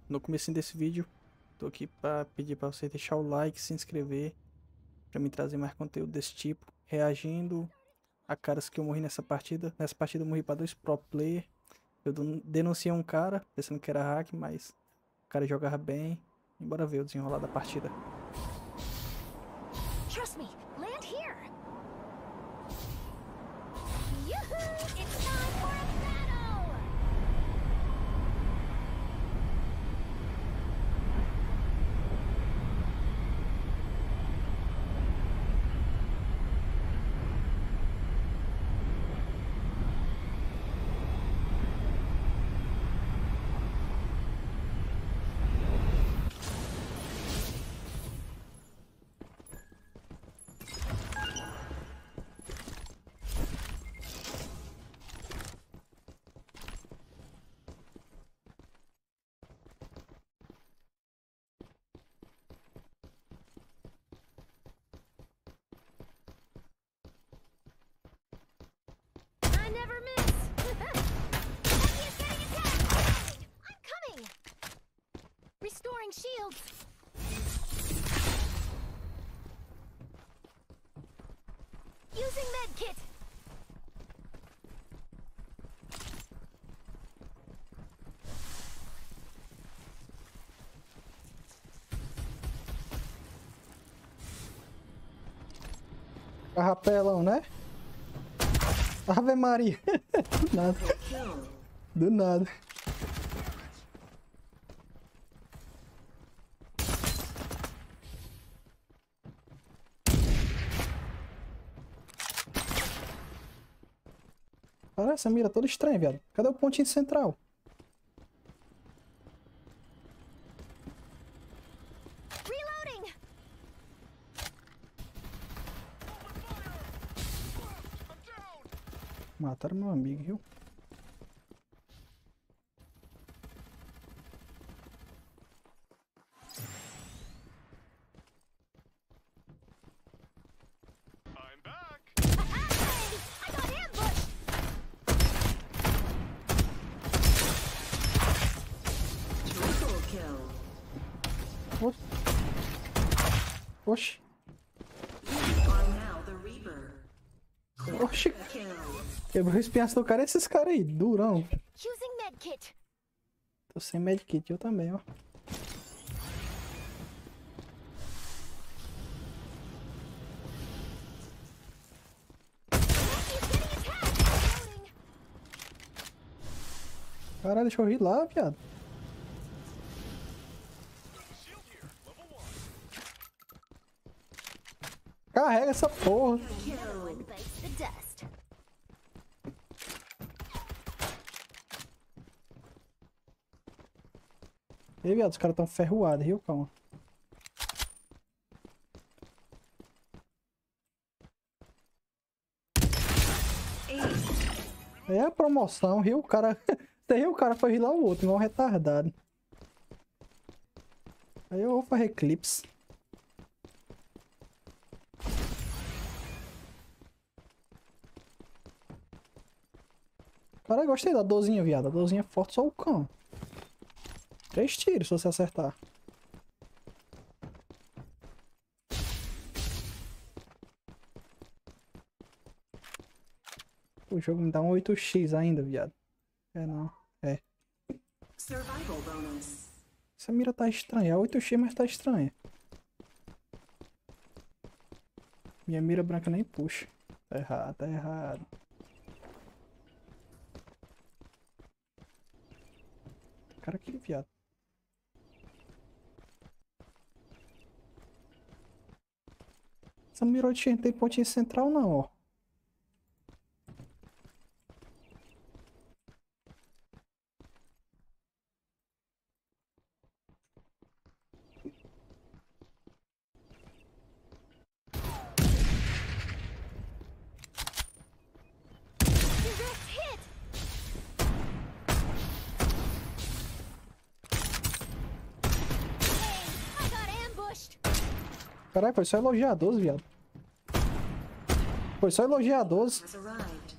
no começo desse vídeo. Tô aqui pra pedir pra você deixar o like, se inscrever, pra me trazer mais conteúdo desse tipo, reagindo a caras que eu morri nessa partida. Nessa partida eu morri pra 2 pro player. Eu denunciei um cara, pensando que era hack, mas o cara jogava bem. E bora ver o desenrolar da partida. Trust me, land here. Yoo-hoo! It's time for a battle! I never miss. Enemy is getting attacked. I'm coming. Restoring shields. Using medkit. Carrapelão, né? Ave Maria. Do nada. Do nada. Olha essa mira toda estranha, viado. Cadê o pontinho central? Reloading. Mataram meu amigo, viu? I'm back. Hey, I got ambushed. Triple kill. Oxi. Oxi. You are now the Reaper. Oxi. Kill. Quebrou o espinhaço do cara. Esses caras aí, durão. Using medkit. Tô sem medkit, eu também, ó. He's getting attacked. Reloading. Caralho, deixa eu ir lá, viado. Shield here. Level 1. Carrega essa porra. No one bites the dust. Ei, viado, os caras tão ferroados, viu? Calma. É a promoção, viu? O cara... Até o cara foi rilar o outro, igual um retardado. Aí eu vou fazer clips. Cara, eu gostei da dorzinha, viado. A dorzinha é forte, só o cão. 3 tiros se você acertar. O jogo me dá um 8x ainda, viado. É não. É. Survival bonus. Essa mira tá estranha. É 8x, mas tá estranha. Minha mira branca nem puxa. Tá errado, tá errado. Cara, que viado. Essa mira 8x não tem pontinho central não, ó. Direct hit. Hey, I got ambushed. Caralho, foi só elogiar a 12, viado. Foi só elogiar a 12. Has arrived.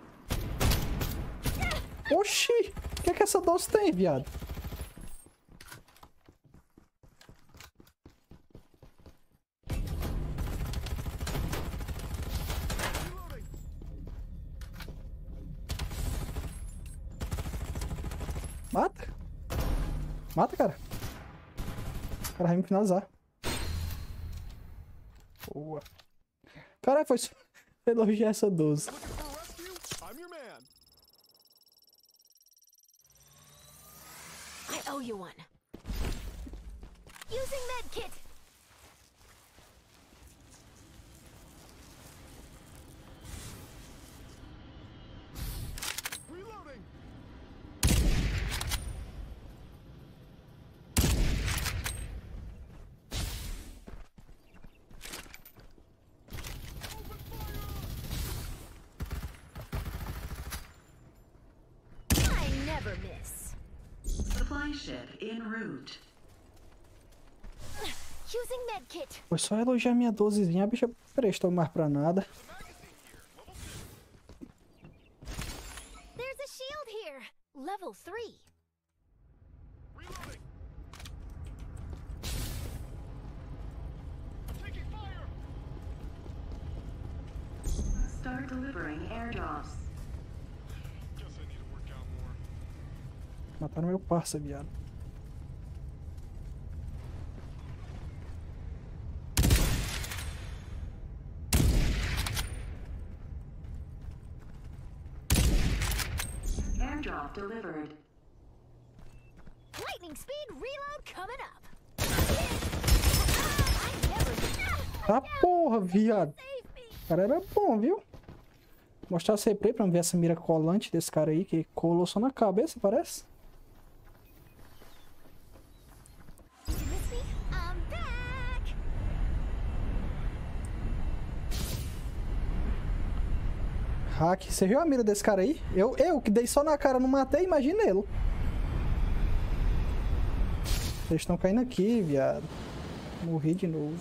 Oxi! O que é que essa 12 tem, viado? Mata. Mata, cara. O cara vai me finalizar. Boa. Caralho, foi só elogiar essa 12. Looking for a rescue? I'm your man. I owe you one. Using medkit. Reloading. I never miss. Supply ship en route. Using medkit. Foi só elogiar minha 12zinha. A bicha prestou mais pra nada. There's a shield here. Level 3. Reloading. Taking fire. Start delivering airdrops. Guess I need to work out more. Mataram meu parça, viado. Airdrop delivered. Lightning speed reload coming up. I never miss. Tá porra, viado. Save me. O cara era bom, viu? Mostrar esse replay pra ver essa mira colante desse cara aí, que colou só na cabeça, parece. Did you miss me? I'm back. Hack, você viu a mira desse cara aí? Eu que dei só na cara, não matei, imagina ele. Vocês estão caindo aqui, viado. Morri de novo.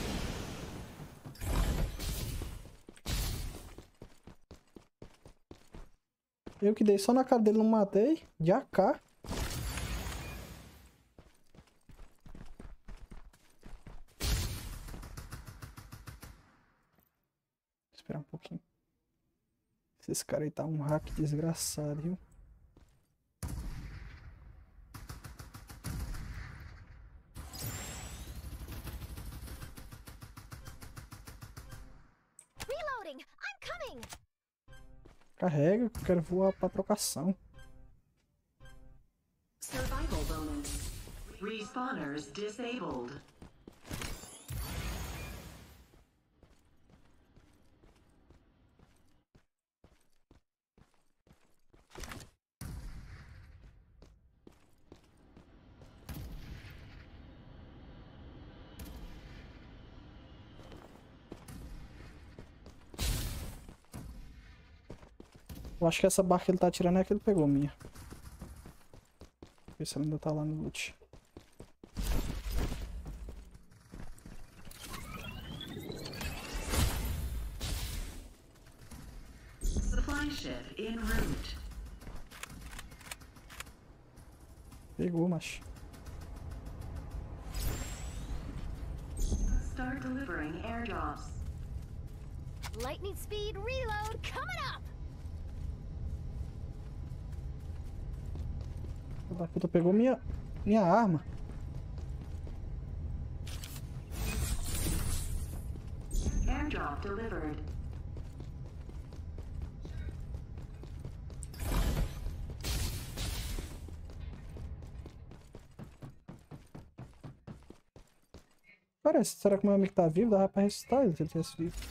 Eu que dei só na cara dele, não matei. De AK. Esperar um pouquinho. Esse cara aí tá um hack desgraçado, viu? Reloading. I'm coming. Carrega, que eu quero voar pra trocação. Survival bonus. Respawners disabled. Eu acho que essa barra que ele tá atirando é a que ele pegou, minha. Ver se ela ainda tá lá no loot. Supply ship en route. Pegou, macho. Start delivering airdrops. Lightning speed reload coming up. O da puta pegou minha arma. Airdrop delivered. Parece, será que o meu amigo tá vivo? Dava pra ressuscitar ele se ele tivesse vivo.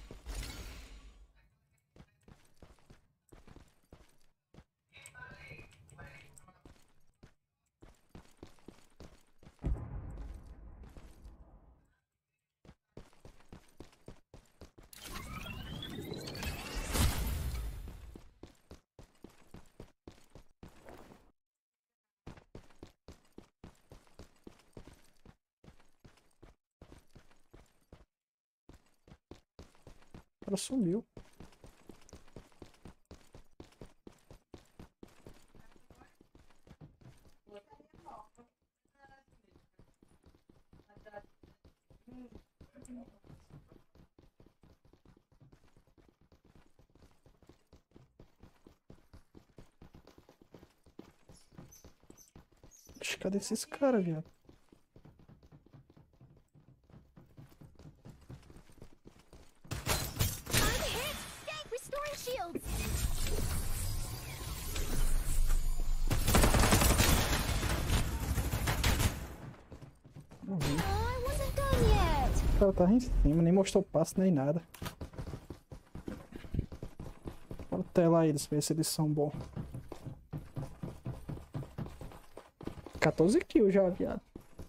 O cara sumiu. Oxe, cadê esses caras, viado? I'm hit! Tank restoring shields! Não vi. Oh, I wasn't done yet! O cara tá em cima, nem mostrou passo nem nada. Bora telar eles, ver se eles são bons. 14 kills já, viado.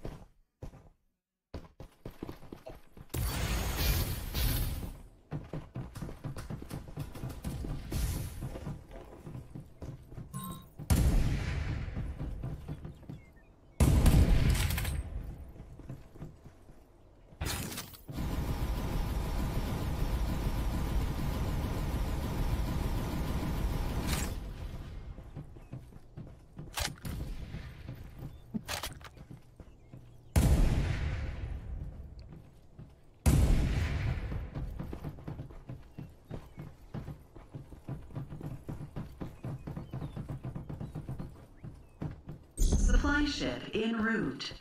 Supply ship en route.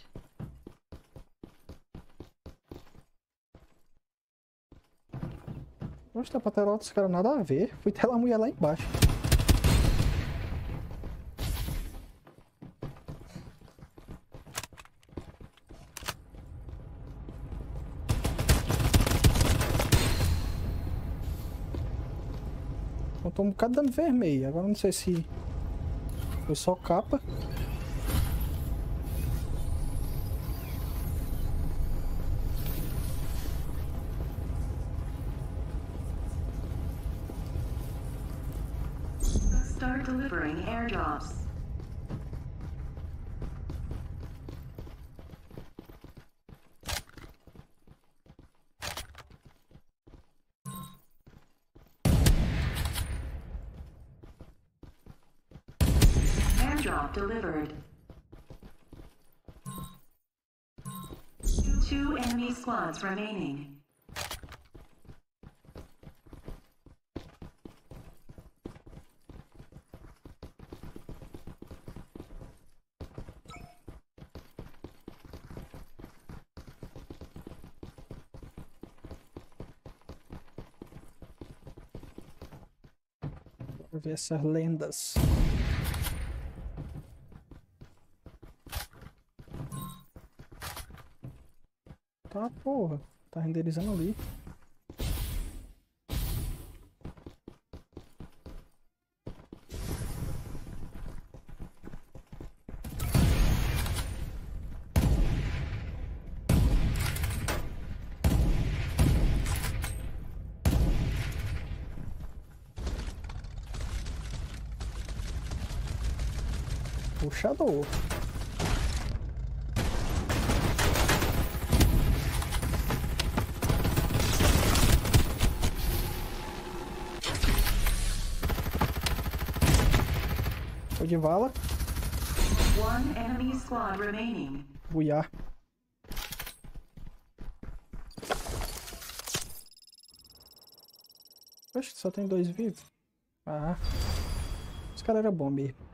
Oxe, tá pra telar outros caras nada a ver. Fui telar a mulher lá embaixo. Eu tô um bocado dando vermelho. Agora não sei se foi só capa. Start delivering airdrops. Airdrop delivered. 2 enemy squads remaining. Vou ver essas lendas. Tá, porra. Tá renderizando ali. Puxador. Foi de vala. 1 enemy squad remaining. Buiar. Acho que só tem 2 vivos. Ah. Os caras eram bons mesmo.